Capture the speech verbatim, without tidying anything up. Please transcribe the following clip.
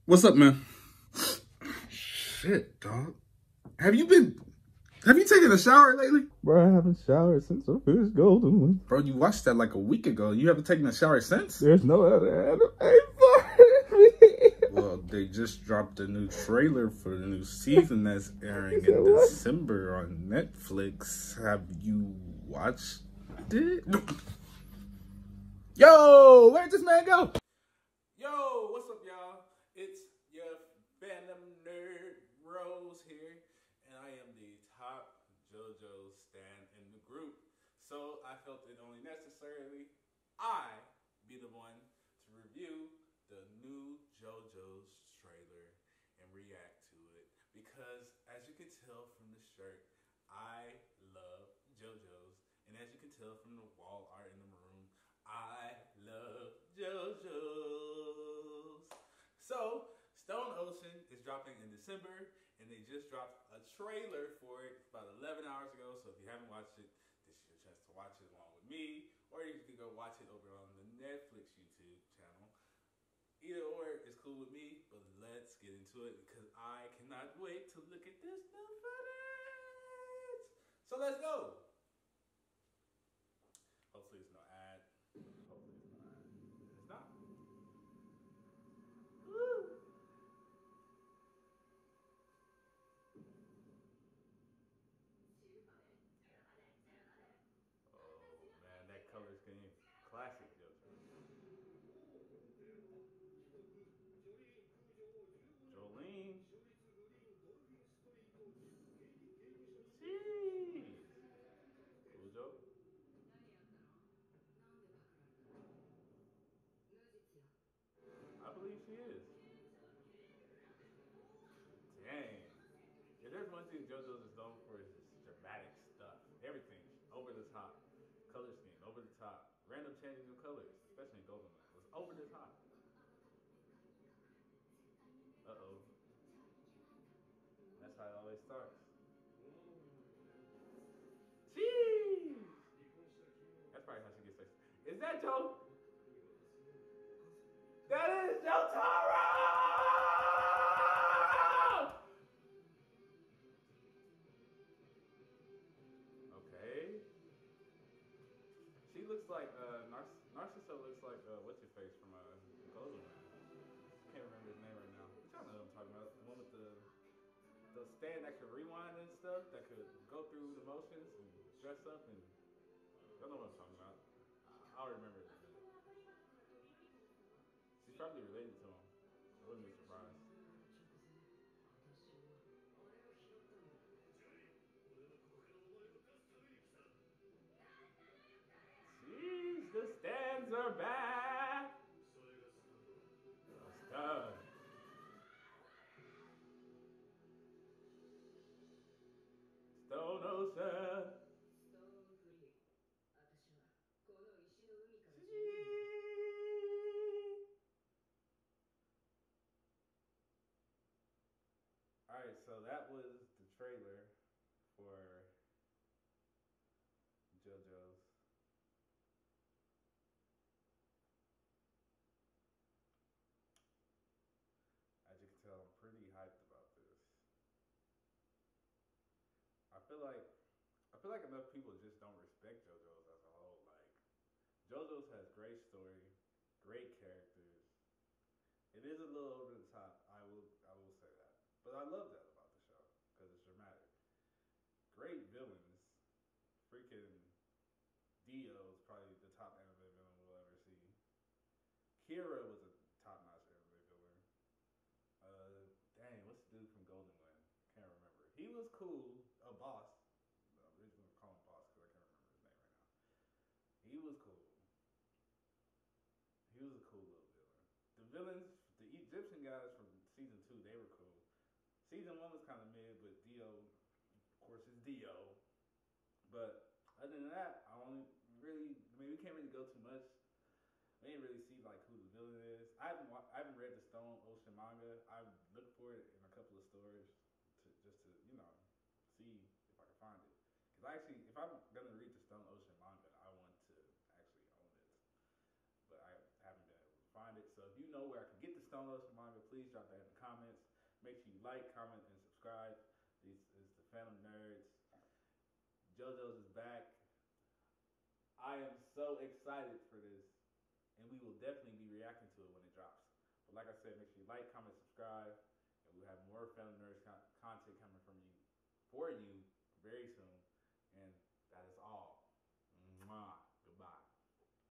What's up, man? Shit, dog. Have you been... Have you taken a shower lately? Bro, I haven't showered since I finished Golden One. Bro, you watched that like a week ago. You haven't taken a shower since? There's no other anime for me. Well, they just dropped a new trailer for the new season that's airing in what? December on Netflix. Have you watched it? Yo, where'd this man go? Yo, what's up, y'all? It's your fandom nerd Rose here, and I am the top JoJo's stan in the group. So I felt it only necessarily I be the one to review the new JoJo's trailer and react to it, because as you can tell from the shirt, I love JoJo's, and as you can tell from the wall art in the room, I love JoJo's. So Stone Ocean is dropping in December, and they just dropped a trailer for it about eleven hours ago. So if you haven't watched it, this is your chance to watch it along with me, or you can go watch it over on the Netflix YouTube channel. Either or is cool with me, but let's get into it because I cannot wait to look at this new footage. So let's go. Hopefully it's no ad. Hopefully it's no ad. It's not. Woo. Oh man, that color scheme, classic JoJo. Jolene. Jeez. Ujo. I believe she is. Dang. If there's one thing JoJo's is known for, is just dramatic stuff. Everything over the top. Color scheme, over the top. Random changes of colors, especially in Golden One, was over the top. Uh-oh. That's how it always starts. Jeez! That's probably how she gets sexy. Is that Joe? That is Jotaro! Okay. She looks like, uh, Nar- Narcissa looks like, uh, what's your face from, uh, Golden One? Can't remember his name right now. But y'all know what I'm talking about. The one with the, the stand that could rewind and stuff, that could go through the motions and dress up, and y'all know what I'm talking about. I'll remember it in a minute. She's probably related to him. I wouldn't be surprised. Jeez, the stands are back. It's done. Stone Ocean. Alright, so that was the trailer for JoJo's. As you can tell, I'm pretty hyped about this. I feel like I feel like enough people just don't respect JoJo's as a whole. Like, JoJo's has great story, great characters. It is a little over the top. I will I will say that, but I love that about the show because it's dramatic. Great villains. Freaking Dio is probably the top anime villain we'll ever see. Kira was a top-notch anime villain. Uh, dang, what's the dude from Golden One? Can't remember. He was cool. A boss. I'm just gonna call him boss because I can't remember his name right now. He was cool. He was a cool little villain. The villains, the Egyptian guys from season two, they were cool. Season one was kind of mid, but Dio, of course, is Dio. But other than that, I only really, I mean, we can't really go too much. We didn't really see like who the villain is. I haven't, I haven't read the Stone Ocean manga. I looked for it in a couple of stores to just to, you know, see if I can find it. Because I actually, if I'm gonna read the Stone Ocean manga, I want to actually own it. But I haven't been able to find it. So if you know where I can get the Stone Ocean manga, please drop that in make sure you like, comment, and subscribe. This is the Phantom Nerds. JoJo's is back. I am so excited for this, and we will definitely be reacting to it when it drops. But like I said, make sure you like, comment, subscribe, and we'll have more Phantom Nerds con- content coming from you for you